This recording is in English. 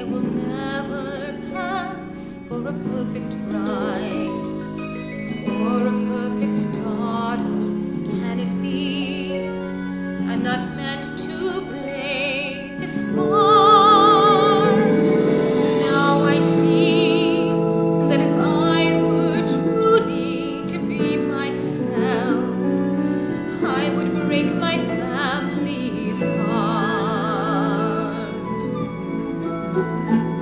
will never pass for a perfect bride or a perfect daughter. Can it be? I'm not meant to play this part. Now I see that if I were truly to be myself, I would break my family's heart.